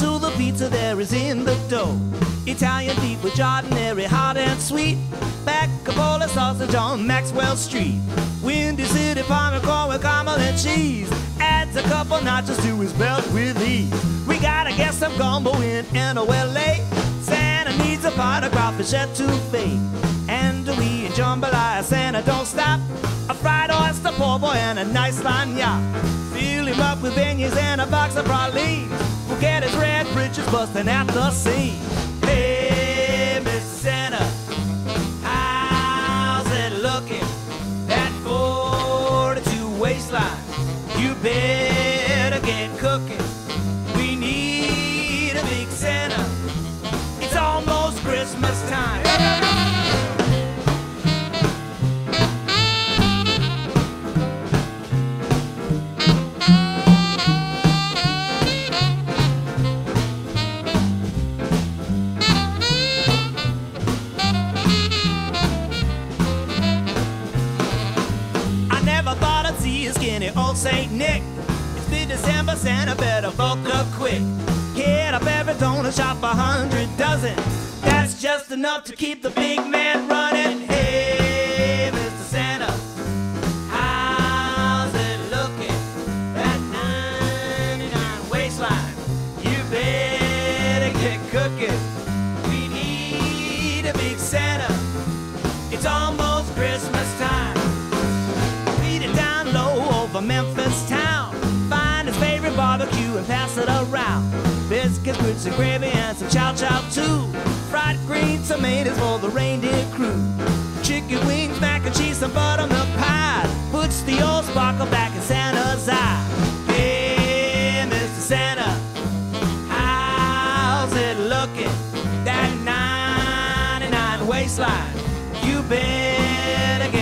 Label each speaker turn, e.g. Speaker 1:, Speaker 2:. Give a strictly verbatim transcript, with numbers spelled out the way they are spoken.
Speaker 1: to the pizza there is in the dough. Italian beef with giardiniera, hot and sweet. Back a bowl of sausage on Maxwell Street. Windy City Farmer corn with caramel and cheese. Adds a couple nachos to his belt with ease. We gotta get some gumbo in N O L A. Santa needs a pot of crawfish etouffee. And we in jambalaya, Santa don't stop. A fried oyster, poor boy, and a nice lasagna. Fill him up with beignets and a box of pralines. We'll get his red britches busting at the seams. Hey, Mister Santa, how's it looking? That forty-two waistline, you better get cooking. We need a big Santa. It's almost Christmas time. Skinny old Saint Nick. It's mid-December, Santa better bulk up quick. Hit up every donut shop, a hundred dozen. That's just enough to keep the big man running. Hey, Mister Santa, how's it looking? That ninety-nine waistline, you better get cooking. We need a big Santa. It's almost Christmas time. Memphis town, find his favorite barbecue and pass it around. Biscuits, grits and gravy and some chow chow too. Fried green tomatoes for the reindeer crew. Chicken wings, mac and cheese, some buttermilk pie. Puts the old sparkle back in Santa's eye. Hey, Mister Santa, how's it looking? That ninety-nine waistline, you better get